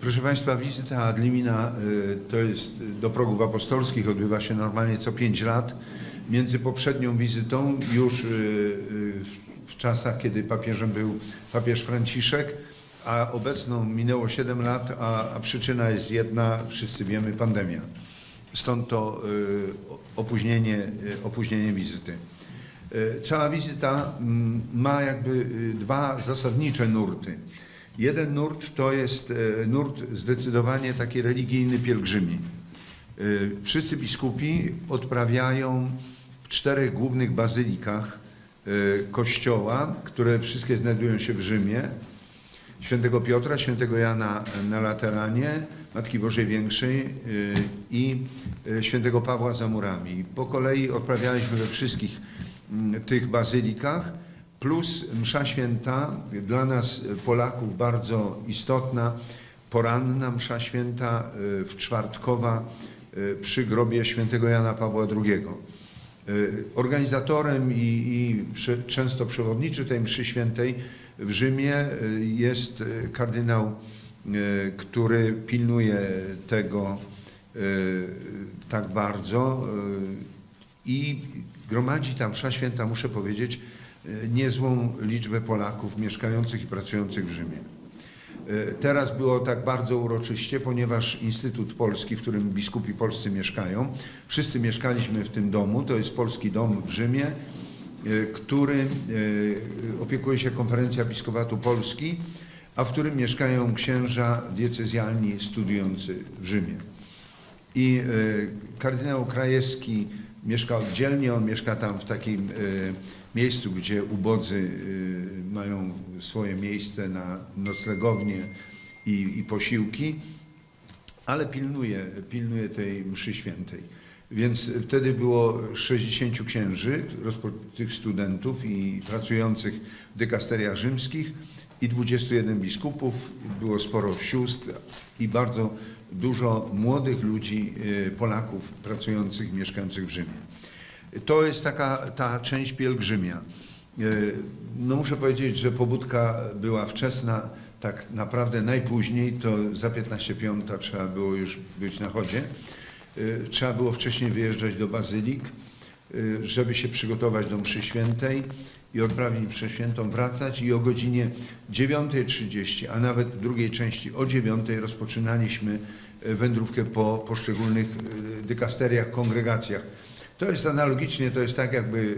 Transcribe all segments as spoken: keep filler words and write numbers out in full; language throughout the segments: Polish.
Proszę Państwa, wizyta ad limina to jest do progów apostolskich, odbywa się normalnie co pięć lat. Między poprzednią wizytą już w czasach, kiedy papieżem był papież Franciszek, a obecną minęło siedem lat, a, a przyczyna jest jedna, wszyscy wiemy, pandemia. Stąd to opóźnienie, opóźnienie wizyty. Cała wizyta ma jakby dwa zasadnicze nurty. Jeden nurt to jest nurt zdecydowanie taki religijny pielgrzymi. Wszyscy biskupi odprawiają w czterech głównych bazylikach kościoła, które wszystkie znajdują się w Rzymie. Świętego Piotra, świętego Jana na Lateranie, Matki Bożej Większej i świętego Pawła za murami. Po kolei odprawialiśmy we wszystkich tych bazylikach, plus msza święta, dla nas Polaków bardzo istotna, poranna msza święta wczwartkowa przy grobie świętego Jana Pawła drugiego. Organizatorem i, i przy, często przewodniczy tej mszy świętej w Rzymie jest kardynał, który pilnuje tego tak bardzo i gromadzi ta msza święta, muszę powiedzieć, niezłą liczbę Polaków mieszkających i pracujących w Rzymie. Teraz było tak bardzo uroczyście, ponieważ Instytut Polski, w którym biskupi polscy mieszkają, wszyscy mieszkaliśmy w tym domu, to jest polski dom w Rzymie, który opiekuje się Konferencja Episkopatu Polski, a w którym mieszkają księża diecezjalni studiujący w Rzymie. I kardynał Krajewski mieszka oddzielnie, on mieszka tam w takim miejscu, gdzie ubodzy mają swoje miejsce na noclegownię i, i posiłki, ale pilnuje, pilnuje tej mszy świętej. Więc wtedy było sześćdziesięciu księży, tych studentów i pracujących w dykasteriach rzymskich i dwudziestu jeden biskupów, było sporo sióstr i bardzo dużo młodych ludzi, Polaków pracujących, mieszkających w Rzymie. To jest taka ta część pielgrzymia. No muszę powiedzieć, że pobudka była wczesna, tak naprawdę najpóźniej, to za piętnaście piąta trzeba było już być na chodzie. Trzeba było wcześniej wyjeżdżać do bazylik, żeby się przygotować do mszy świętej i odprawić mszę świętą, wracać i o godzinie dziewiątej trzydzieści, a nawet w drugiej części o dziewiątej rozpoczynaliśmy wędrówkę po poszczególnych dykasteriach, kongregacjach. To jest analogicznie, to jest tak jakby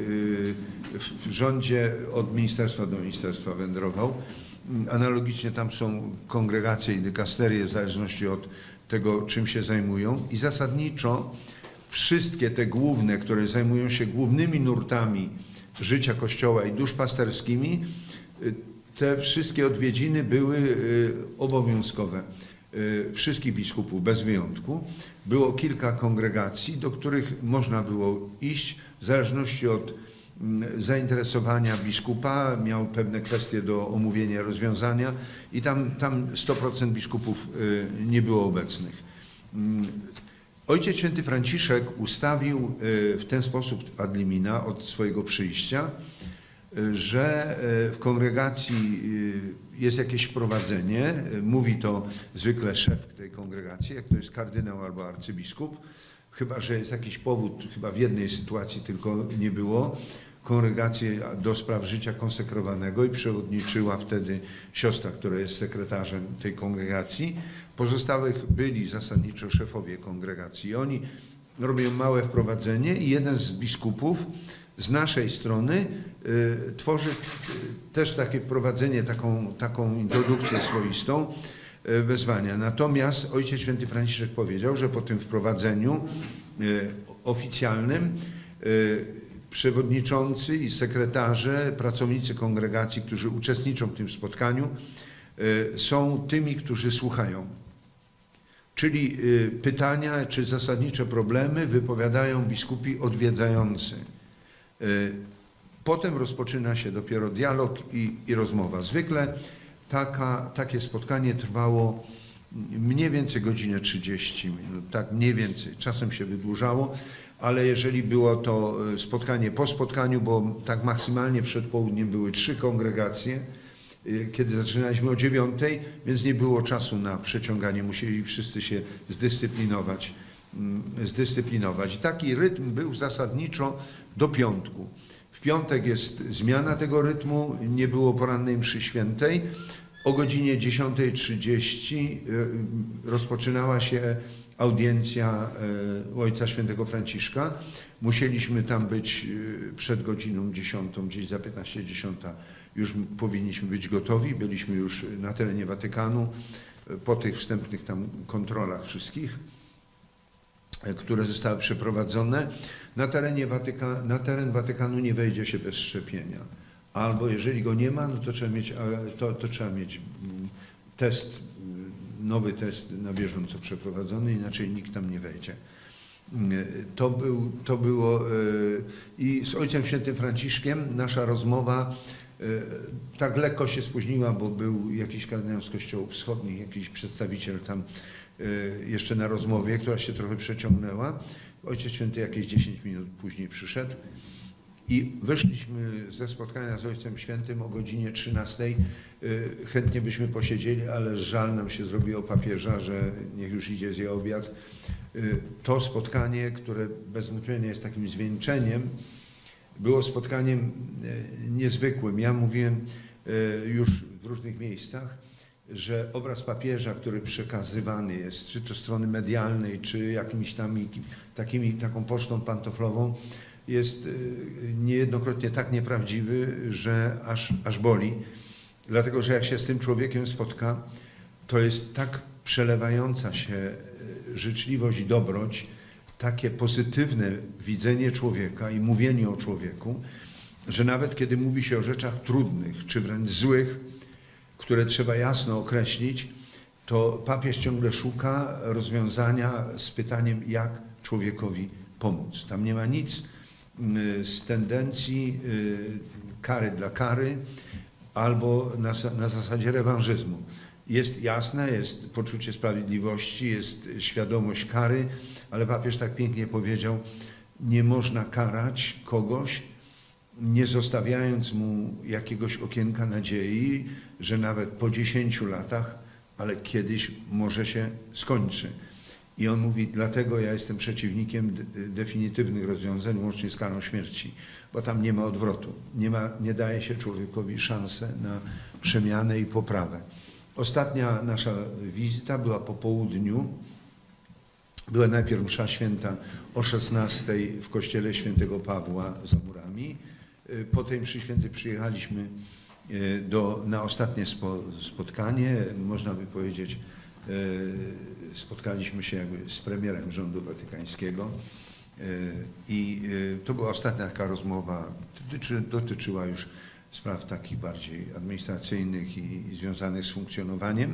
w rządzie od ministerstwa do ministerstwa wędrował. Analogicznie tam są kongregacje i dykasterie w zależności od tego, czym się zajmują i zasadniczo wszystkie te główne, które zajmują się głównymi nurtami życia Kościoła i duszpasterskimi, te wszystkie odwiedziny były obowiązkowe. Wszystkich biskupów bez wyjątku. Było kilka kongregacji, do których można było iść w zależności od zainteresowania biskupa, miał pewne kwestie do omówienia, rozwiązania i tam, tam sto procent biskupów nie było obecnych. Ojciec Święty Franciszek ustawił w ten sposób ad limina od swojego przyjścia, że w kongregacji jest jakieś wprowadzenie, mówi to zwykle szef tej kongregacji, jak to jest kardynał albo arcybiskup, chyba że jest jakiś powód, chyba w jednej sytuacji tylko nie było, kongregacji do spraw życia konsekrowanego i przewodniczyła wtedy siostra, która jest sekretarzem tej kongregacji. Pozostałych byli zasadniczo szefowie kongregacji. Oni robią małe wprowadzenie i jeden z biskupów z naszej strony y, tworzy y, też takie prowadzenie, taką, taką introdukcję swoistą y, wezwania. Natomiast Ojciec Święty Franciszek powiedział, że po tym wprowadzeniu y, oficjalnym y, przewodniczący i sekretarze, pracownicy kongregacji, którzy uczestniczą w tym spotkaniu, y, są tymi, którzy słuchają. Czyli y, pytania czy zasadnicze problemy wypowiadają biskupi odwiedzający. Potem rozpoczyna się dopiero dialog i, i rozmowa. Zwykle taka, takie spotkanie trwało mniej więcej godzinę trzydzieści minut, tak mniej więcej, czasem się wydłużało, ale jeżeli było to spotkanie po spotkaniu, bo tak maksymalnie przed południem były trzy kongregacje kiedy zaczynaliśmy o dziewiątej, więc nie było czasu na przeciąganie, musieli wszyscy się zdyscyplinować. zdyscyplinować. I taki rytm był zasadniczo do piątku. W piątek jest zmiana tego rytmu, nie było porannej mszy świętej. O godzinie dziesiątej trzydzieści rozpoczynała się audiencja u Ojca Świętego Franciszka. Musieliśmy tam być przed godziną dziesiątą, gdzieś za piętnaście dziesiąta już powinniśmy być gotowi. Byliśmy już na terenie Watykanu po tych wstępnych tam kontrolach wszystkich, które zostały przeprowadzone. Na, terenie Watyka, na teren Watykanu nie wejdzie się bez szczepienia. Albo jeżeli go nie ma, no to trzeba mieć, to, to trzeba mieć test, nowy test na bieżąco przeprowadzony, inaczej nikt tam nie wejdzie. To, był, to było i z Ojcem Świętym Franciszkiem nasza rozmowa tak lekko się spóźniła, bo był jakiś kardynał z Kościołów Wschodnich, jakiś przedstawiciel tam jeszcze na rozmowie, która się trochę przeciągnęła. Ojciec Święty jakieś dziesięć minut później przyszedł i wyszliśmy ze spotkania z Ojcem Świętym o godzinie trzynastej. Chętnie byśmy posiedzieli, ale żal nam się zrobiło papieża, że niech już idzie zje obiad. To spotkanie, które bez wątpienia jest takim zwieńczeniem, było spotkaniem niezwykłym. Ja mówiłem już w różnych miejscach, że obraz papieża, który przekazywany jest, czy to strony medialnej, czy jakimiś tam takimi, taką pocztą pantoflową, jest niejednokrotnie tak nieprawdziwy, że aż, aż boli. Dlatego, że jak się z tym człowiekiem spotka, to jest tak przelewająca się życzliwość i dobroć, takie pozytywne widzenie człowieka i mówienie o człowieku, że nawet kiedy mówi się o rzeczach trudnych, czy wręcz złych, które trzeba jasno określić, to papież ciągle szuka rozwiązania z pytaniem, jak człowiekowi pomóc. Tam nie ma nic z tendencji kary dla kary albo na, na zasadzie rewanżyzmu. Jest jasne, jest poczucie sprawiedliwości, jest świadomość kary, ale papież tak pięknie powiedział, nie można karać kogoś, nie zostawiając mu jakiegoś okienka nadziei, że nawet po dziesięciu latach, ale kiedyś może się skończy. I on mówi, dlatego ja jestem przeciwnikiem definitywnych rozwiązań, łącznie z karą śmierci, bo tam nie ma odwrotu, nie, ma, nie daje się człowiekowi szansę na przemianę i poprawę. Ostatnia nasza wizyta była po południu. Była najpierw msza święta o szesnastej w kościele świętego Pawła za murami. Po tej mszy świętej przyjechaliśmy do, na ostatnie spo, spotkanie, można by powiedzieć, spotkaliśmy się jakby z premierem rządu watykańskiego i to była ostatnia taka rozmowa, dotyczy, dotyczyła już spraw takich bardziej administracyjnych i, i związanych z funkcjonowaniem.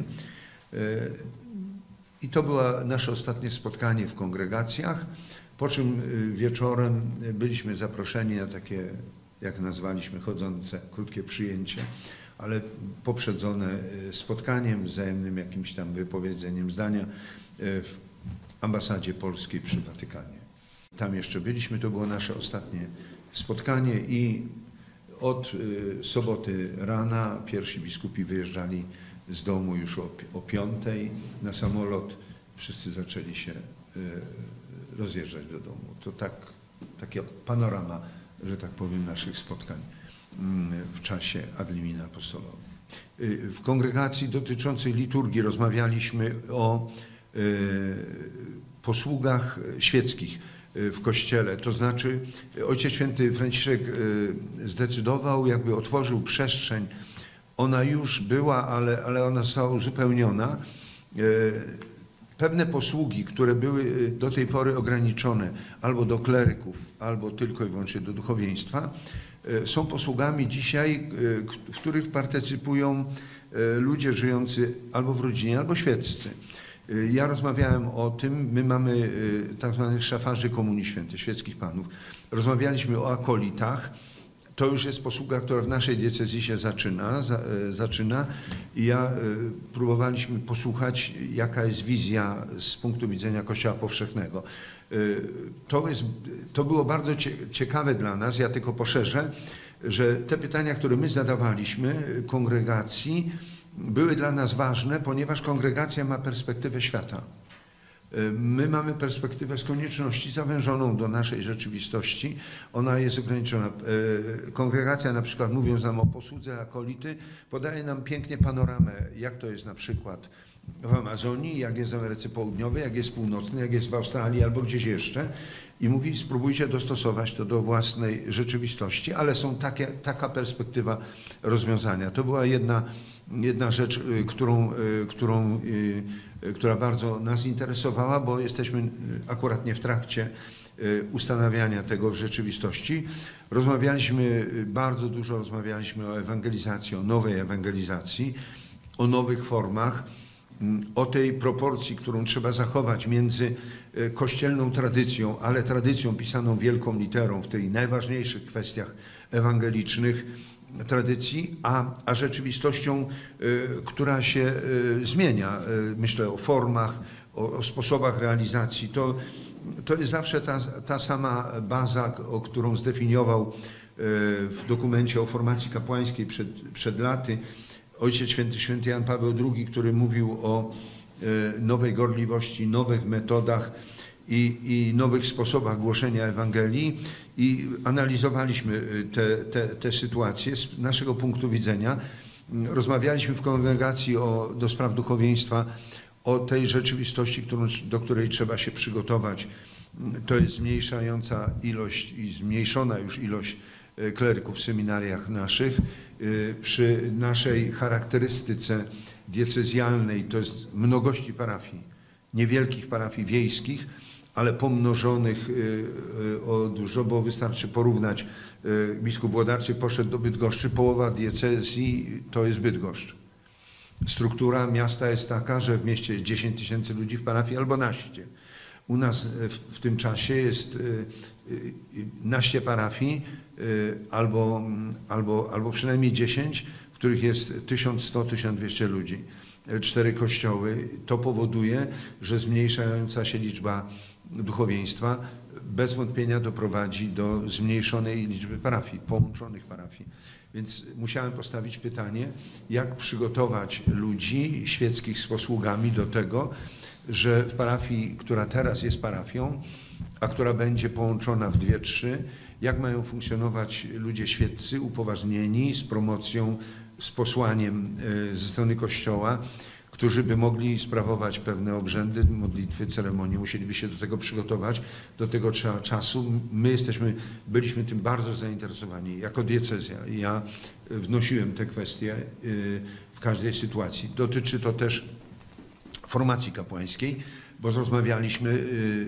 I to było nasze ostatnie spotkanie w kongregacjach, po czym wieczorem byliśmy zaproszeni na takie, jak nazwaliśmy, chodzące, krótkie przyjęcie, ale poprzedzone spotkaniem, wzajemnym jakimś tam wypowiedzeniem zdania w ambasadzie polskiej przy Watykanie. Tam jeszcze byliśmy, to było nasze ostatnie spotkanie i od soboty rana pierwsi biskupi wyjeżdżali z domu już o, o piątej na samolot. Wszyscy zaczęli się rozjeżdżać do domu. To tak, taka panorama, że tak powiem, naszych spotkań w czasie ad limina apostolowi. W kongregacji dotyczącej liturgii rozmawialiśmy o posługach świeckich w Kościele. To znaczy Ojciec Święty Franciszek zdecydował, jakby otworzył przestrzeń. Ona już była, ale, ale ona została uzupełniona. Pewne posługi, które były do tej pory ograniczone albo do kleryków, albo tylko i wyłącznie do duchowieństwa, są posługami dzisiaj, w których partycypują ludzie żyjący albo w rodzinie, albo świeccy. Ja rozmawiałem o tym, my mamy tak zwanych szafarzy Komunii Świętej, świeckich panów. Rozmawialiśmy o akolitach. To już jest posługa, która w naszej diecezji się zaczyna, za, zaczyna i ja y, próbowaliśmy posłuchać, jaka jest wizja z punktu widzenia Kościoła Powszechnego. Y, to, jest, to było bardzo cie, ciekawe dla nas, ja tylko poszerzę. że te pytania, które my zadawaliśmy kongregacji, były dla nas ważne, ponieważ kongregacja ma perspektywę świata. My mamy perspektywę z konieczności zawężoną do naszej rzeczywistości. Ona jest ograniczona. Kongregacja, na przykład mówiąc nam o posłudze akolity, podaje nam pięknie panoramę, jak to jest na przykład w Amazonii, jak jest w Ameryce Południowej, jak jest północnej, jak jest w Australii albo gdzieś jeszcze. I mówi, spróbujcie dostosować to do własnej rzeczywistości, ale są takie, taka perspektywa rozwiązania. To była jedna, jedna rzecz, którą, którą, która bardzo nas interesowała, bo jesteśmy akurat nie w trakcie ustanawiania tego w rzeczywistości. Rozmawialiśmy, bardzo dużo rozmawialiśmy o ewangelizacji, o nowej ewangelizacji, o nowych formach, o tej proporcji, którą trzeba zachować między kościelną tradycją, ale tradycją pisaną wielką literą w tych najważniejszych kwestiach ewangelicznych tradycji, a, a rzeczywistością, która się zmienia. Myślę o formach, o, o sposobach realizacji. To, to jest zawsze ta, ta sama baza, o którą zdefiniował w dokumencie o formacji kapłańskiej przed, przed laty Ojciec Święty, Święty Jan Paweł drugi, który mówił o nowej gorliwości, nowych metodach i, i nowych sposobach głoszenia Ewangelii, i analizowaliśmy te, te, te sytuacje z naszego punktu widzenia. Rozmawialiśmy w kongregacji o, do spraw duchowieństwa o tej rzeczywistości, którą, do której trzeba się przygotować. To jest zmniejszająca ilość i zmniejszona już ilość kleryków w seminariach naszych. Przy naszej charakterystyce diecezjalnej, to jest mnogości parafii, niewielkich parafii wiejskich, ale pomnożonych o dużo, bo wystarczy porównać. Biskup Włodarczy poszedł do Bydgoszczy, połowa diecezji to jest Bydgoszcz. Struktura miasta jest taka, że w mieście jest dziesięć tysięcy ludzi, w parafii albo naście. U nas w tym czasie jest naście parafii, albo, albo, albo przynajmniej dziesięć, w których jest tysiąc sto do tysiąc dwieście ludzi. Cztery kościoły. To powoduje, że zmniejszająca się liczba duchowieństwa bez wątpienia doprowadzi do zmniejszonej liczby parafii, połączonych parafii. Więc musiałem postawić pytanie, jak przygotować ludzi świeckich z posługami do tego, że w parafii, która teraz jest parafią, a która będzie połączona w dwie, trzy, jak mają funkcjonować ludzie świeccy, upoważnieni z promocją, z posłaniem ze strony Kościoła, którzy by mogli sprawować pewne obrzędy, modlitwy, ceremonie, musieliby się do tego przygotować, do tego trzeba czasu. My jesteśmy, byliśmy tym bardzo zainteresowani jako diecezja. Ja wnosiłem te kwestie w każdej sytuacji. Dotyczy to też formacji kapłańskiej, bo rozmawialiśmy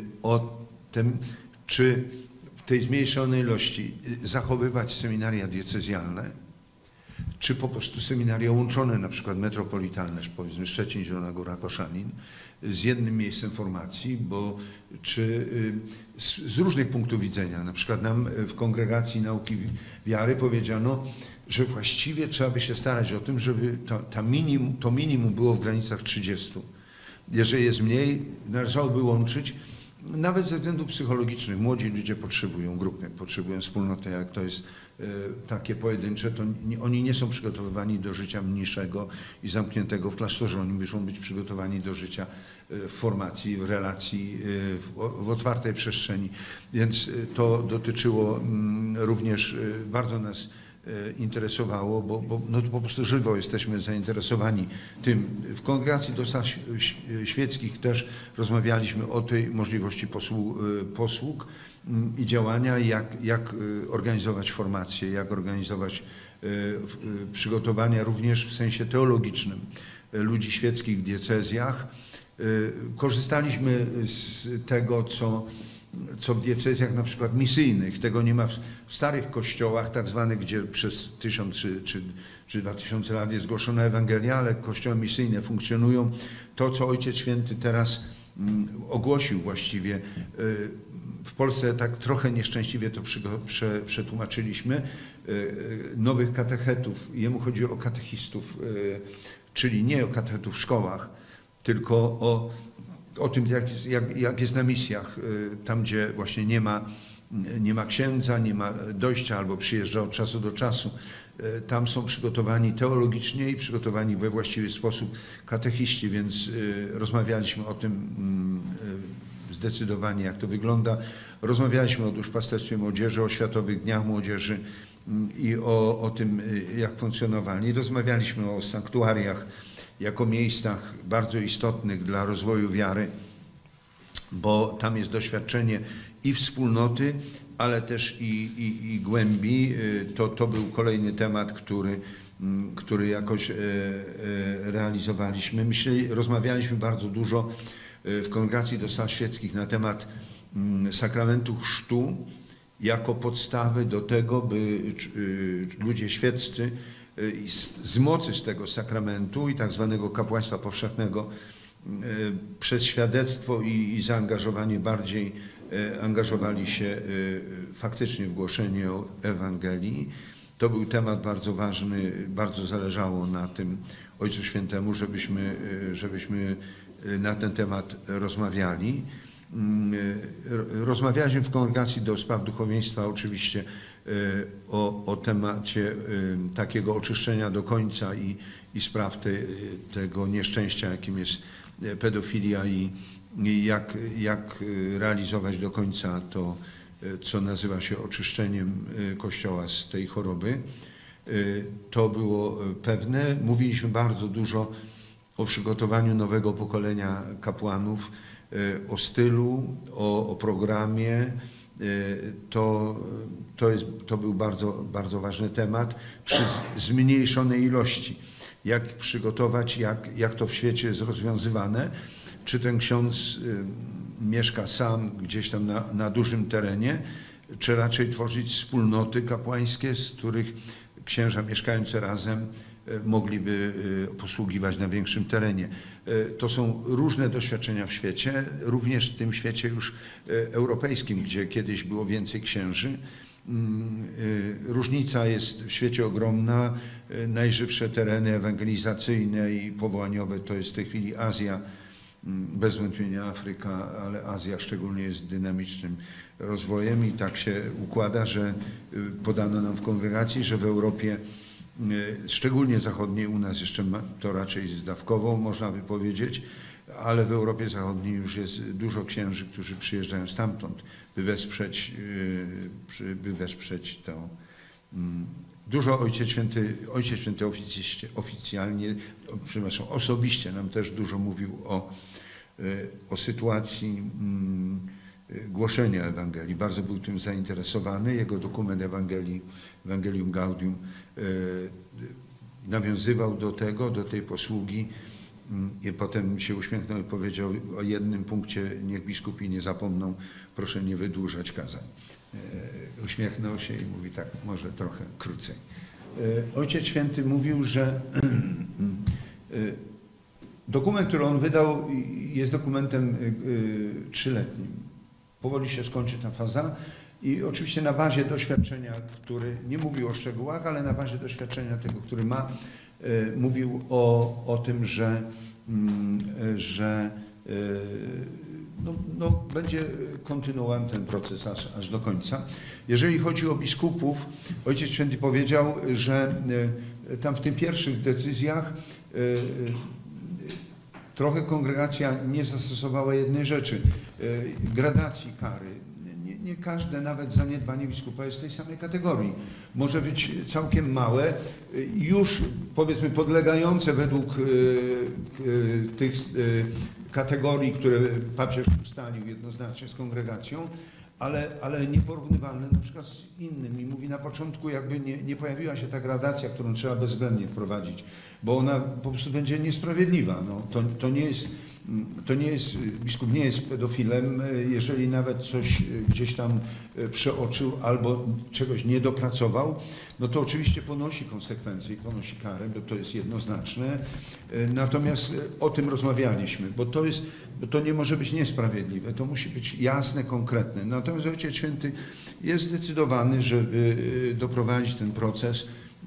o tym, czy w tej zmniejszonej ilości zachowywać seminaria diecezjalne, czy po prostu seminaria łączone, na przykład metropolitalne, powiedzmy Szczecin, Zielona Góra, Koszalin, z jednym miejscem formacji, bo czy z, z różnych punktów widzenia, na przykład nam w Kongregacji Nauki Wiary powiedziano, że właściwie trzeba by się starać o tym, żeby to, ta minimum, to minimum było w granicach trzydziestu. Jeżeli jest mniej, należałoby łączyć, nawet ze względów psychologicznych. Młodzi ludzie potrzebują grupy, potrzebują wspólnoty. Jak to jest e, takie pojedyncze, to nie, oni nie są przygotowywani do życia mniejszego i zamkniętego w klasztorze. Oni muszą być przygotowani do życia e, w formacji, w relacji, e, w, w otwartej przestrzeni. Więc to dotyczyło m, również, e, bardzo nas interesowało, bo, bo no to po prostu żywo jesteśmy zainteresowani tym. W Kongregacji Dostaw Świeckich też rozmawialiśmy o tej możliwości posług, posług i działania, jak, jak organizować formacje, jak organizować przygotowania również w sensie teologicznym ludzi świeckich w diecezjach. Korzystaliśmy z tego, co co w diecezjach na przykład misyjnych. Tego nie ma w starych kościołach, tak zwanych, gdzie przez tysiąc czy, czy, czy dwa tysiące lat jest głoszona Ewangelia, ale kościoły misyjne funkcjonują. To, co Ojciec Święty teraz mm, ogłosił właściwie, y, w Polsce tak trochę nieszczęśliwie to przy, prze, przetłumaczyliśmy, y, y, nowych katechetów. Jemu chodzi o katechistów, y, czyli nie o katechetów w szkołach, tylko o o tym, jak, jak, jak jest na misjach, tam gdzie właśnie nie ma nie ma księdza, nie ma dojścia albo przyjeżdża od czasu do czasu. Tam są przygotowani teologicznie i przygotowani we właściwy sposób katechiści, więc rozmawialiśmy o tym zdecydowanie, jak to wygląda. Rozmawialiśmy o duszpasterstwie młodzieży, o Światowych Dniach Młodzieży i o, o tym, jak funkcjonowali. Rozmawialiśmy o sanktuariach jako miejscach bardzo istotnych dla rozwoju wiary, bo tam jest doświadczenie i wspólnoty, ale też i, i, i głębi. To, to był kolejny temat, który, który jakoś realizowaliśmy. Myśleli, rozmawialiśmy bardzo dużo w Kongregacji do Spraw Świeckich na temat sakramentu chrztu jako podstawy do tego, by ludzie świeccy z mocy z tego sakramentu i tak zwanego kapłaństwa powszechnego przez świadectwo i, i zaangażowanie bardziej angażowali się faktycznie w głoszenie Ewangelii. To był temat bardzo ważny, bardzo zależało na tym Ojcu Świętemu, żebyśmy, żebyśmy na ten temat rozmawiali. Rozmawialiśmy w Kongregacji do Spraw Duchowieństwa oczywiście o, o temacie takiego oczyszczenia do końca i, i spraw te, tego nieszczęścia, jakim jest pedofilia i, i jak, jak realizować do końca to, co nazywa się oczyszczeniem Kościoła z tej choroby. To było pewne. Mówiliśmy bardzo dużo o przygotowaniu nowego pokolenia kapłanów, o stylu, o, o programie. To, to, jest, to był bardzo, bardzo ważny temat przy zmniejszonej ilości. Jak przygotować, jak, jak to w świecie jest rozwiązywane. Czy ten ksiądz mieszka sam gdzieś tam na, na dużym terenie, czy raczej tworzyć wspólnoty kapłańskie, z których księża mieszkające razem mogliby posługiwać na większym terenie. To są różne doświadczenia w świecie, również w tym świecie już europejskim, gdzie kiedyś było więcej księży. Różnica jest w świecie ogromna. Najżywsze tereny ewangelizacyjne i powołaniowe to jest w tej chwili Azja, bez wątpienia Afryka, ale Azja szczególnie jest dynamicznym rozwojem i tak się układa, że podano nam w kongregacji, że w Europie, szczególnie zachodniej, u nas jeszcze ma, to raczej zdawkowo można by powiedzieć, ale w Europie Zachodniej już jest dużo księży, którzy przyjeżdżają stamtąd, by wesprzeć, by wesprzeć to. Dużo Ojciec Święty, Ojciec Święty oficjalnie, przepraszam, osobiście nam też dużo mówił o, o sytuacji głoszenia Ewangelii. Bardzo był tym zainteresowany. Jego dokument Ewangelii, Evangelium Gaudium nawiązywał do tego, do tej posługi i potem się uśmiechnął i powiedział o jednym punkcie, niech biskupi nie zapomną, proszę nie wydłużać kazań. Uśmiechnął się i mówi tak, może trochę krócej. Ojciec Święty mówił, że dokument, który on wydał, jest dokumentem trzyletnim. Powoli się skończy ta faza i oczywiście na bazie doświadczenia, który nie mówił o szczegółach, ale na bazie doświadczenia tego, który ma, mówił o, o tym, że, że no, no, będzie kontynuowany ten proces aż, aż do końca. Jeżeli chodzi o biskupów, Ojciec Święty powiedział, że tam w tych pierwszych decyzjach trochę kongregacja nie zastosowała jednej rzeczy, gradacji kary. Nie, nie każde nawet zaniedbanie biskupa jest w tej samej kategorii. Może być całkiem małe, już powiedzmy podlegające według tych kategorii, które papież ustalił jednoznacznie z kongregacją, ale, ale nieporównywalne na przykład z innym. I mówi, na początku jakby nie, nie pojawiła się ta gradacja, którą trzeba bezwzględnie wprowadzić, bo ona po prostu będzie niesprawiedliwa. No, to, to nie jest, to nie jest, biskup nie jest pedofilem, jeżeli nawet coś gdzieś tam przeoczył albo czegoś nie dopracował, no to oczywiście ponosi konsekwencje i ponosi karę, bo to jest jednoznaczne. Natomiast o tym rozmawialiśmy, bo to jest, bo to nie może być niesprawiedliwe, to musi być jasne, konkretne. Natomiast Ojciec Święty jest zdecydowany, żeby doprowadzić ten proces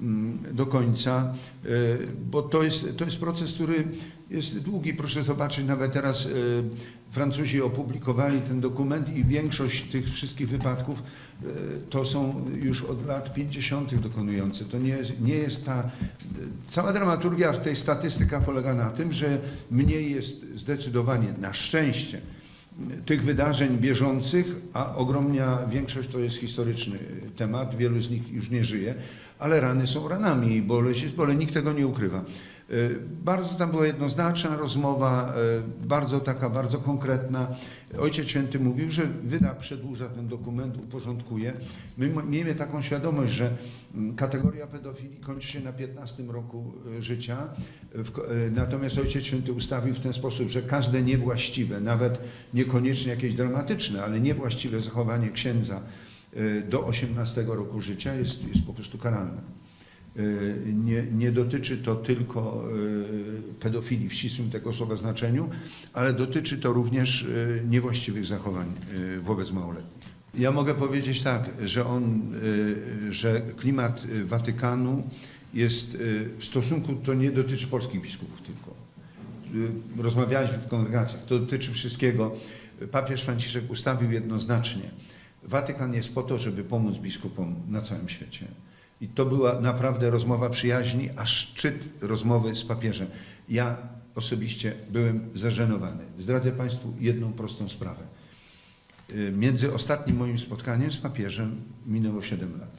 do końca, bo to jest, to jest proces, który jest długi. Proszę zobaczyć, nawet teraz Francuzi opublikowali ten dokument i większość tych wszystkich wypadków to są już od lat pięćdziesiątych dokonujące. To nie jest, nie jest ta... Cała dramaturgia w tej statystykach polega na tym, że mniej jest zdecydowanie, na szczęście, tych wydarzeń bieżących, a ogromna większość to jest historyczny temat, wielu z nich już nie żyje, ale rany są ranami i boleść jest boleń, nikt tego nie ukrywa. Bardzo tam była jednoznaczna rozmowa, bardzo taka, bardzo konkretna. Ojciec Święty mówił, że wyda, przedłuża ten dokument, uporządkuje. My miejmy taką świadomość, że kategoria pedofilii kończy się na piętnastym roku życia, natomiast Ojciec Święty ustawił w ten sposób, że każde niewłaściwe, nawet niekoniecznie jakieś dramatyczne, ale niewłaściwe zachowanie księdza do osiemnastego roku życia jest, jest po prostu karalne. Nie, nie dotyczy to tylko pedofilii w ścisłym tego słowa znaczeniu, ale dotyczy to również niewłaściwych zachowań wobec małoletnich. Ja mogę powiedzieć tak, że on, że klimat Watykanu jest w stosunku, to nie dotyczy polskich biskupów tylko. Rozmawialiśmy w kongregacjach, to dotyczy wszystkiego. Papież Franciszek ustawił jednoznacznie, Watykan jest po to, żeby pomóc biskupom na całym świecie. I to była naprawdę rozmowa przyjaźni, a szczyt rozmowy z papieżem. Ja osobiście byłem zażenowany. Zdradzę Państwu jedną prostą sprawę. Między ostatnim moim spotkaniem z papieżem minęło siedem lat.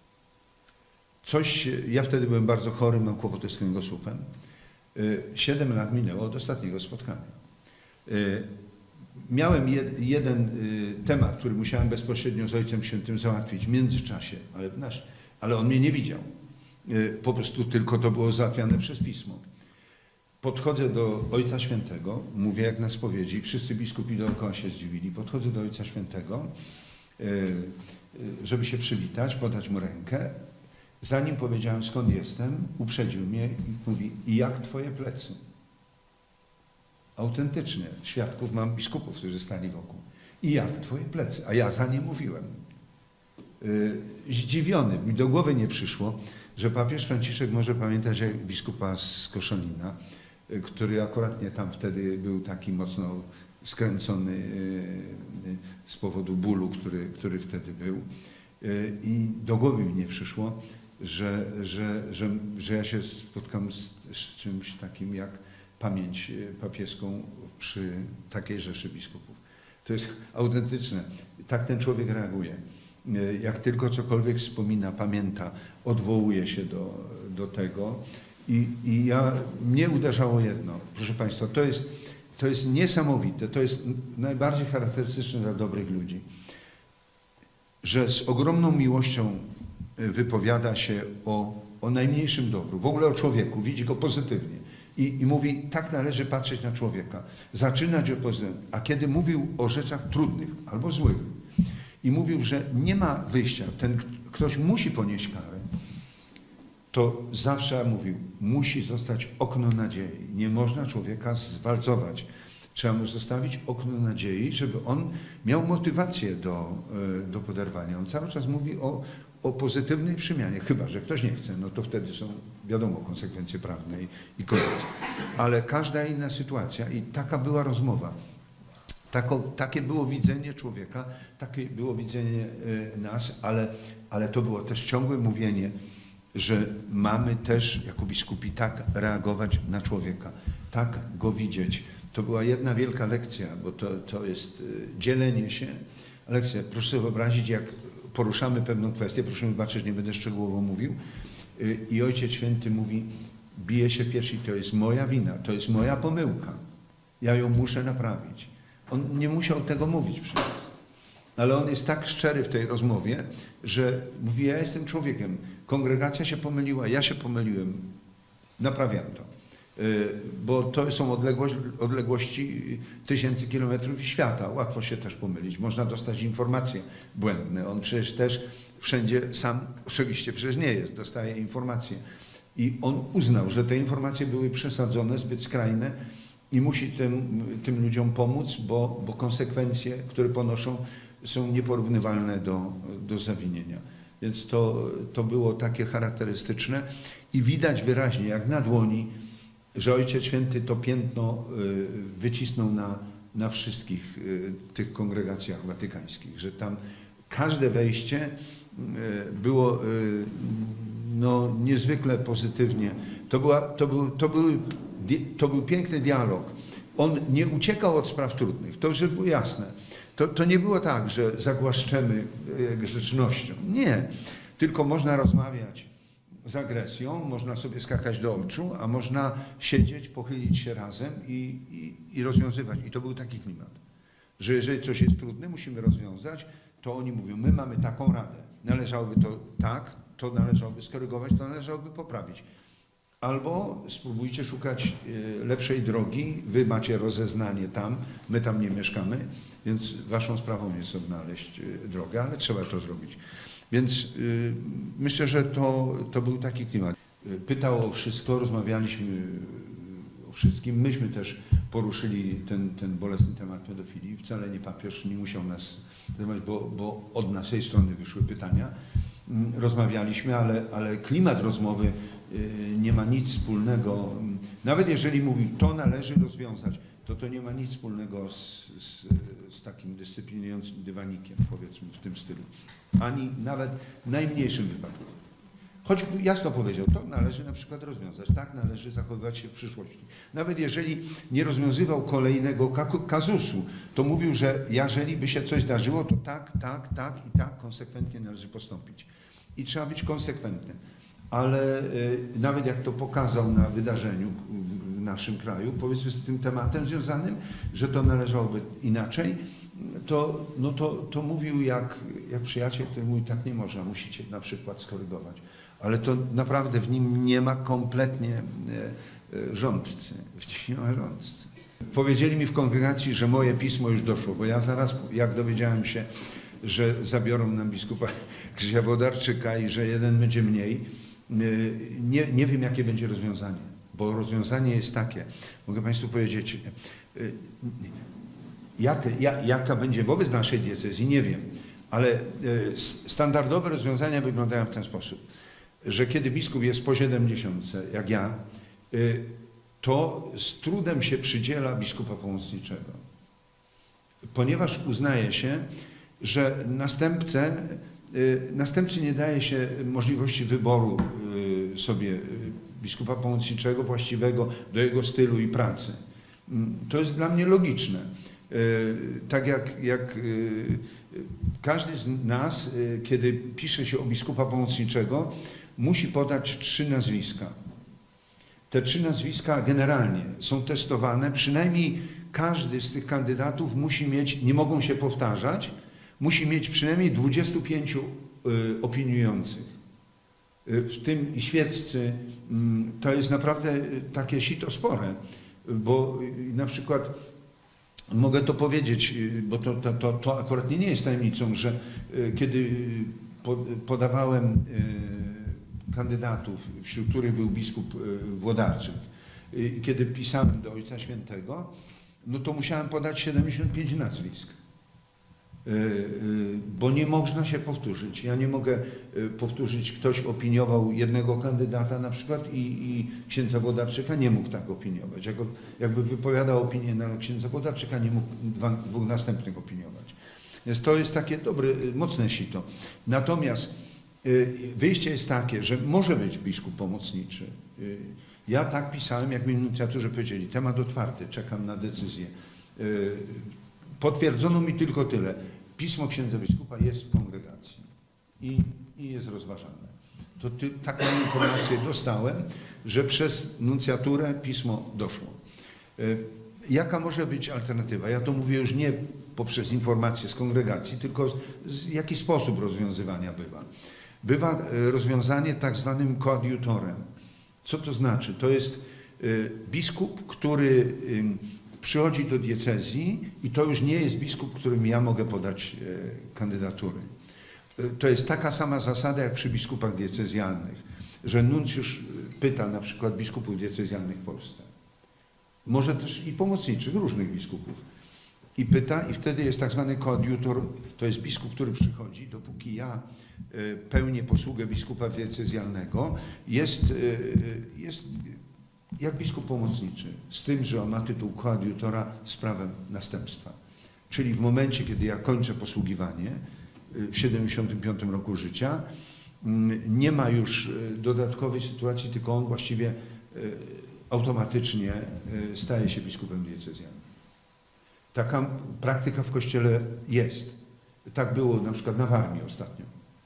Coś, ja wtedy byłem bardzo chory, mam kłopoty z kręgosłupem. siedem lat minęło od ostatniego spotkania. Miałem jed, jeden temat, który musiałem bezpośrednio z Ojcem Świętym załatwić w międzyczasie, ale nasz, ale on mnie nie widział. Po prostu tylko to było załatwiane przez pismo. Podchodzę do Ojca Świętego, mówię jak na spowiedzi, wszyscy biskupi dookoła się zdziwili. Podchodzę do Ojca Świętego, żeby się przywitać, podać mu rękę. Zanim powiedziałem, skąd jestem, uprzedził mnie i mówi, i jak twoje plecy? Autentycznie, świadków mam biskupów, którzy stali wokół. I jak twoje plecy? A ja za nie mówiłem. Zdziwiony, mi do głowy nie przyszło, że papież Franciszek może pamiętać jak biskupa z Koszalina, który akurat nie tam wtedy był taki mocno skręcony z powodu bólu, który, który wtedy był. I do głowy mi nie przyszło, że, że, że, że ja się spotkam z, z czymś takim jak pamięć papieską przy takiej rzeszy biskupów. To jest autentyczne. Tak ten człowiek reaguje. Jak tylko cokolwiek wspomina, pamięta, odwołuje się do, do tego. I, i ja, mnie uderzało jedno, proszę Państwa, to jest, to jest niesamowite, to jest najbardziej charakterystyczne dla dobrych ludzi, że z ogromną miłością wypowiada się o, o najmniejszym dobru, w ogóle o człowieku, widzi go pozytywnie. I, I mówi, tak należy patrzeć na człowieka, zaczynać od pozytywnie. A kiedy mówił o rzeczach trudnych albo złych i mówił, że nie ma wyjścia, ten ktoś musi ponieść karę, to zawsze mówił, musi zostać okno nadziei. Nie można człowieka zwalcować. Trzeba mu zostawić okno nadziei, żeby on miał motywację do, do poderwania. On cały czas mówi o, o pozytywnej przemianie, chyba że ktoś nie chce, no to wtedy są, wiadomo, konsekwencje prawne i, i koniec. Ale każda inna sytuacja i taka była rozmowa. Tako, takie było widzenie człowieka, takie było widzenie y, nas, ale, ale to było też ciągłe mówienie, że mamy też jako biskupi tak reagować na człowieka, tak go widzieć. To była jedna wielka lekcja, bo to, to jest dzielenie się. Lekcja, proszę sobie wyobrazić, jak poruszamy pewną kwestię, proszę wybaczyć, nie będę szczegółowo mówił, i Ojciec Święty mówi, bije się piersi, to jest moja wina, to jest moja pomyłka, ja ją muszę naprawić. On nie musiał tego mówić przecież. Ale on jest tak szczery w tej rozmowie, że mówi, ja jestem człowiekiem, kongregacja się pomyliła, ja się pomyliłem, naprawiam to. Bo to są odległości, odległości tysięcy kilometrów świata, łatwo się też pomylić, można dostać informacje błędne. On przecież też wszędzie sam osobiście przecież nie jest, dostaje informacje. I on uznał, że te informacje były przesadzone, zbyt skrajne i musi tym, tym ludziom pomóc, bo, bo konsekwencje, które ponoszą, są nieporównywalne do, do zawinienia. Więc to, to było takie charakterystyczne i widać wyraźnie, jak na dłoni, że Ojciec Święty to piętno wycisnął na, na wszystkich tych kongregacjach watykańskich, że tam każde wejście było no, niezwykle pozytywnie. To, była, to, był, to, był, to był piękny dialog. On nie uciekał od spraw trudnych, to żeby było jasne. To, to nie było tak, że zagłaszczemy grzecznością. Nie, tylko można rozmawiać z agresją, można sobie skakać do oczu, a można siedzieć, pochylić się razem i, i, i rozwiązywać. I to był taki klimat, że jeżeli coś jest trudne, musimy rozwiązać, to oni mówią, my mamy taką radę. Należałoby to tak, to należałoby skorygować, to należałoby poprawić. Albo spróbujcie szukać lepszej drogi, wy macie rozeznanie tam, my tam nie mieszkamy, więc waszą sprawą jest odnaleźć drogę, ale trzeba to zrobić. Więc y, myślę, że to, to był taki klimat. Pytał o wszystko, rozmawialiśmy o wszystkim. Myśmy też poruszyli ten, ten bolesny temat pedofilii. Wcale nie papież nie musiał nas temat, bo, bo od naszej strony wyszły pytania. Rozmawialiśmy, ale, ale klimat rozmowy nie ma nic wspólnego. Nawet jeżeli mówi, to należy rozwiązać, to to nie ma nic wspólnego z, z, z takim dyscyplinującym dywanikiem, powiedzmy, w tym stylu. Ani nawet w najmniejszym wypadku. Choć jasno powiedział, to należy na przykład rozwiązać, tak należy zachowywać się w przyszłości. Nawet jeżeli nie rozwiązywał kolejnego kazusu, to mówił, że jeżeli by się coś zdarzyło, to tak, tak, tak i tak konsekwentnie należy postąpić. I trzeba być konsekwentnym. Ale y, nawet jak to pokazał na wydarzeniu w naszym kraju, powiedzmy z tym tematem związanym, że to należałoby inaczej, to, no to, to mówił jak, jak przyjaciel, który mówi, tak nie można, musicie na przykład skorygować. Ale to naprawdę w nim nie ma kompletnie e, e, rządcy. W nim nie ma rządcy. Powiedzieli mi w kongregacji, że moje pismo już doszło, bo ja zaraz, jak dowiedziałem się, że zabiorą nam biskupa Krzysia Włodarczyka i że jeden będzie mniej, nie, nie wiem, jakie będzie rozwiązanie, bo rozwiązanie jest takie, mogę Państwu powiedzieć, jak, jak, jaka będzie wobec naszej diecezji, nie wiem, ale standardowe rozwiązania wyglądają w ten sposób, że kiedy biskup jest po siedemdziesiątce, jak ja, to z trudem się przydziela biskupa pomocniczego, ponieważ uznaje się, że następcę, następcy nie daje się możliwości wyboru sobie biskupa pomocniczego właściwego do jego stylu i pracy. To jest dla mnie logiczne. Tak jak, jak każdy z nas, kiedy pisze się o biskupa pomocniczego, musi podać trzy nazwiska. Te trzy nazwiska generalnie są testowane, przynajmniej każdy z tych kandydatów musi mieć, nie mogą się powtarzać, musi mieć przynajmniej dwudziestu pięciu y, opiniujących. Y, w tym i świeccy y, to jest naprawdę takie sito spore, bo y, na przykład mogę to powiedzieć, y, bo to, to, to, to akurat nie jest tajemnicą, że y, kiedy po, podawałem y, kandydatów, wśród których był biskup y, Włodarczyk, y, kiedy pisałem do Ojca Świętego, no to musiałem podać siedemdziesiąt pięć nazwisk. Bo nie można się powtórzyć. Ja nie mogę powtórzyć, ktoś opiniował jednego kandydata na przykład i, i księdza Włodarczyka nie mógł tak opiniować. Jak, jakby wypowiadał opinię na księdza Włodarczyka, nie mógł dwa, dwóch następnych opiniować. Więc to jest takie dobre, mocne sito. Natomiast wyjście jest takie, że może być biskup pomocniczy. Ja tak pisałem, jak mi w nuncjaturze powiedzieli, temat otwarty, czekam na decyzję. Potwierdzono mi tylko tyle. Pismo księdza biskupa jest w kongregacji i, i jest rozważane. To ty, taką informację dostałem, że przez nuncjaturę pismo doszło. Jaka może być alternatywa? Ja to mówię już nie poprzez informacje z kongregacji, tylko w jaki sposób rozwiązywania bywa. Bywa rozwiązanie tak zwanym koadiutorem. Co to znaczy? To jest biskup, który przychodzi do diecezji i to już nie jest biskup, którym ja mogę podać kandydatury. To jest taka sama zasada jak przy biskupach diecezjalnych, że nuncjusz pyta na przykład biskupów diecezjalnych w Polsce. Może też i pomocniczych, różnych biskupów. i pyta, i wtedy jest tak zwany koadjutor, to jest biskup, który przychodzi, dopóki ja pełnię posługę biskupa diecezjalnego, jest, jest jak biskup pomocniczy, z tym, że on ma tytuł koadjutora z prawem następstwa. Czyli w momencie, kiedy ja kończę posługiwanie w siedemdziesiątym piątym roku życia, nie ma już dodatkowej sytuacji, tylko on właściwie automatycznie staje się biskupem diecezjalnym. Taka praktyka w Kościele jest. Tak było na przykład na Warmii ostatnio.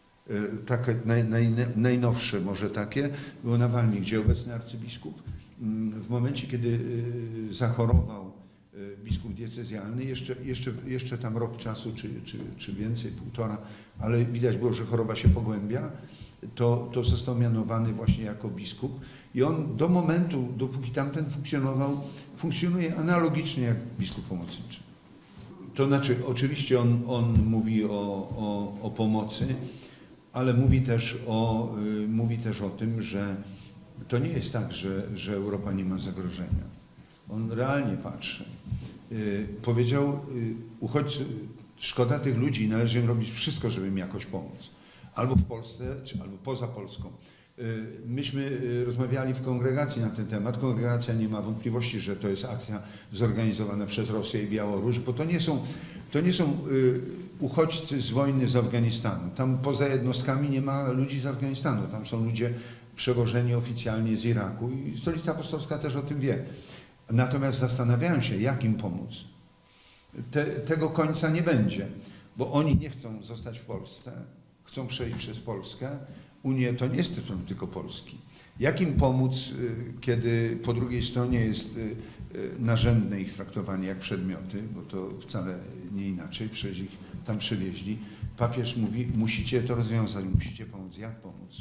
Takie naj, naj, najnowsze może takie było na Warmii, gdzie obecny arcybiskup w momencie, kiedy zachorował biskup diecezjalny, jeszcze, jeszcze, jeszcze tam rok czasu, czy, czy, czy więcej, półtora, ale widać było, że choroba się pogłębia, to, to został mianowany właśnie jako biskup i on do momentu, dopóki tamten funkcjonował, funkcjonuje analogicznie jak biskup pomocniczy. To znaczy, oczywiście on, on mówi o, o, o pomocy, ale mówi też o, y, mówi też o tym, że to nie jest tak, że, że Europa nie ma zagrożenia. On realnie patrzy. Y, powiedział, y, uchodźcy, szkoda tych ludzi, należy im robić wszystko, żeby im jakoś pomóc. Albo w Polsce, czy albo poza Polską. Y, myśmy y, rozmawiali w kongregacji na ten temat. Kongregacja nie ma wątpliwości, że to jest akcja zorganizowana przez Rosję i Białoruś, bo to nie są, to nie są y, uchodźcy z wojny z Afganistanu. Tam poza jednostkami nie ma ludzi z Afganistanu. Tam są ludzie przewożeni oficjalnie z Iraku i Stolica Apostolska też o tym wie. Natomiast zastanawiałem się, jak im pomóc. Te, tego końca nie będzie, bo oni nie chcą zostać w Polsce, chcą przejść przez Polskę. Unię to nie jest tytuł tylko Polski. Jak im pomóc, kiedy po drugiej stronie jest narzędne ich traktowanie jak przedmioty, bo to wcale nie inaczej, przecież ich tam przywieźli. Papież mówi, musicie to rozwiązać, musicie pomóc. Jak pomóc?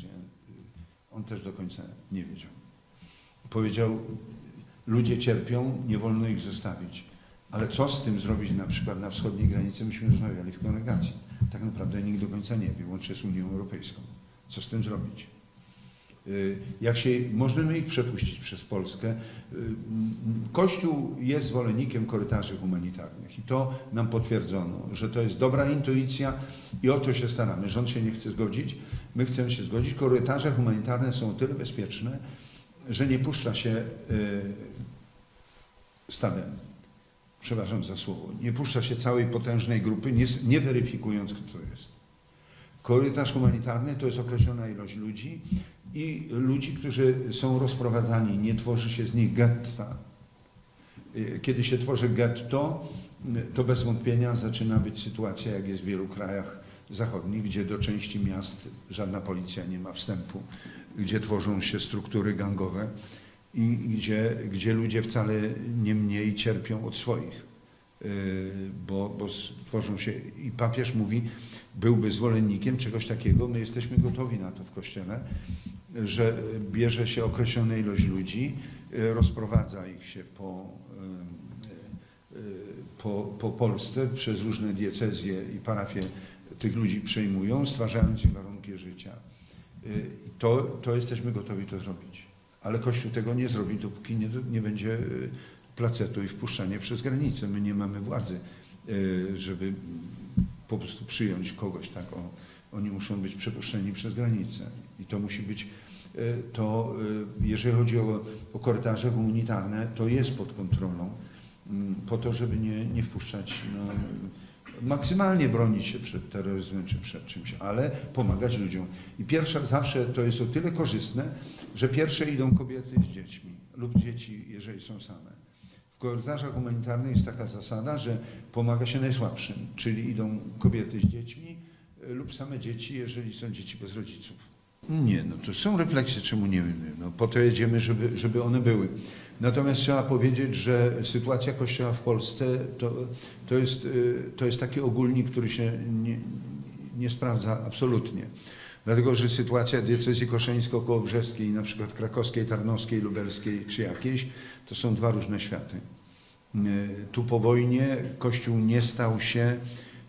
On też do końca nie wiedział. Powiedział, ludzie cierpią, nie wolno ich zostawić. Ale co z tym zrobić na przykład na wschodniej granicy? Myśmy rozmawiali w kongregacji. Tak naprawdę nikt do końca nie wie, łącznie z Unią Europejską. Co z tym zrobić? Jak się, możemy ich przepuścić przez Polskę. Kościół jest zwolennikiem korytarzy humanitarnych i to nam potwierdzono, że to jest dobra intuicja i o to się staramy. Rząd się nie chce zgodzić, my chcemy się zgodzić. Korytarze humanitarne są o tyle bezpieczne, że nie puszcza się stadem, przepraszam za słowo, nie puszcza się całej potężnej grupy, nie, nie weryfikując, kto to jest. Korytarz humanitarny to jest określona ilość ludzi i ludzi, którzy są rozprowadzani, nie tworzy się z nich getta. Kiedy się tworzy getto, to bez wątpienia zaczyna być sytuacja, jak jest w wielu krajach zachodnich, gdzie do części miast żadna policja nie ma wstępu, gdzie tworzą się struktury gangowe i gdzie, gdzie ludzie wcale nie mniej cierpią od swoich, bo, bo tworzą się, i papież mówi, byłby zwolennikiem czegoś takiego, my jesteśmy gotowi na to w Kościele, że bierze się określoną ilość ludzi, rozprowadza ich się po, po, po Polsce, przez różne diecezje i parafie tych ludzi przejmują, stwarzając im warunki życia. I to, to jesteśmy gotowi to zrobić. Ale Kościół tego nie zrobi, dopóki nie, nie będzie placetu i wpuszczania przez granicę. My nie mamy władzy, żeby po prostu przyjąć kogoś tak. O, oni muszą być przepuszczeni przez granicę. I to musi być, to jeżeli chodzi o, o korytarze humanitarne, to jest pod kontrolą, po to, żeby nie, nie wpuszczać, no, maksymalnie bronić się przed terroryzmem czy przed czymś, ale pomagać ludziom. I pierwsza zawsze to jest o tyle korzystne, że pierwsze idą kobiety z dziećmi lub dzieci, jeżeli są same. W korytarzach humanitarnych jest taka zasada, że pomaga się najsłabszym, czyli idą kobiety z dziećmi lub same dzieci, jeżeli są dzieci bez rodziców. Nie, no to są refleksje, czemu nie wiemy. No, po to jedziemy, żeby, żeby one były. Natomiast trzeba powiedzieć, że sytuacja Kościoła w Polsce to, to, jest, to jest taki ogólnik, który się nie, nie sprawdza absolutnie. Dlatego, że sytuacja diecezji koszeńsko-kołobrzeskiej, na przykład krakowskiej, tarnowskiej, lubelskiej czy jakiejś, to są dwa różne światy. Tu po wojnie Kościół nie stał się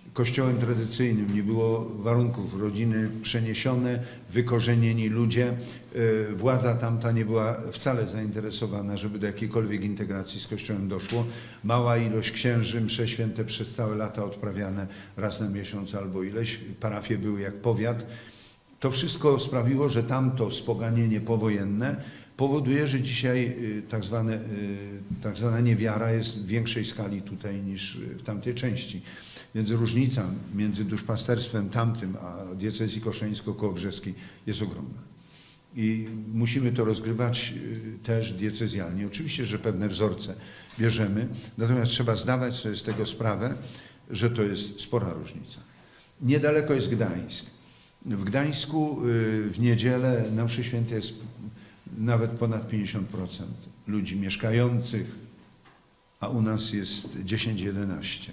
kościołem tradycyjnym, nie było warunków, rodziny przeniesione, wykorzenieni ludzie. Władza tamta nie była wcale zainteresowana, żeby do jakiejkolwiek integracji z kościołem doszło. Mała ilość księży, msze święte przez całe lata odprawiane raz na miesiąc albo ileś. Parafie były jak powiat. To wszystko sprawiło, że tamto spoganienie powojenne powoduje, że dzisiaj tak, zwane, tak zwana niewiara jest w większej skali tutaj niż w tamtej części. Więc różnica między duszpasterstwem tamtym a diecezji koszeńsko-kołobrzeskiej jest ogromna. I musimy to rozgrywać też diecezjalnie. Oczywiście, że pewne wzorce bierzemy, natomiast trzeba zdawać sobie z tego sprawę, że to jest spora różnica. Niedaleko jest Gdańsk. W Gdańsku w niedzielę na mszy świętej jest nawet ponad pięćdziesiąt procent ludzi mieszkających, a u nas jest dziesięć jedenaście.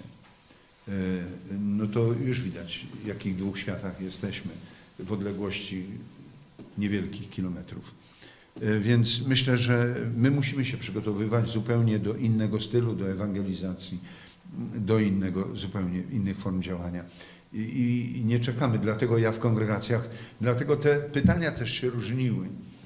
No to już widać, w jakich dwóch światach jesteśmy w odległości niewielkich kilometrów. Więc myślę, że my musimy się przygotowywać zupełnie do innego stylu, do ewangelizacji, do innego, zupełnie innych form działania. I, i nie czekamy, dlatego ja w kongregacjach, dlatego te pytania też się różniły,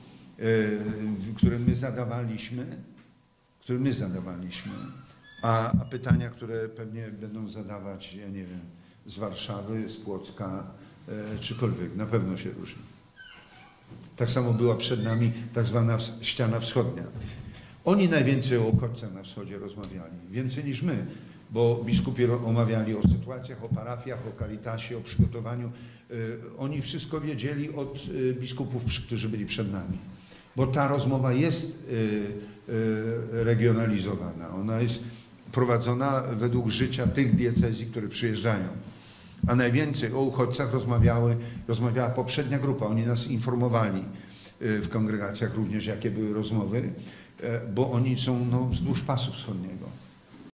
które my zadawaliśmy, które my zadawaliśmy. A, a pytania, które pewnie będą zadawać, ja nie wiem, z Warszawy, z Płocka, e, czykolwiek, na pewno się różni. Tak samo była przed nami tak zwana ściana wschodnia. Oni najwięcej o uchodźcach na wschodzie rozmawiali, więcej niż my, bo biskupi omawiali o sytuacjach, o parafiach, o Caritasie, o przygotowaniu. E, oni wszystko wiedzieli od e, biskupów, którzy byli przed nami. Bo ta rozmowa jest e, e, regionalizowana, ona jest prowadzona według życia tych diecezji, które przyjeżdżają. A najwięcej o uchodźcach rozmawiały, rozmawiała poprzednia grupa. Oni nas informowali w kongregacjach również, jakie były rozmowy, bo oni są no, wzdłuż pasu wschodniego.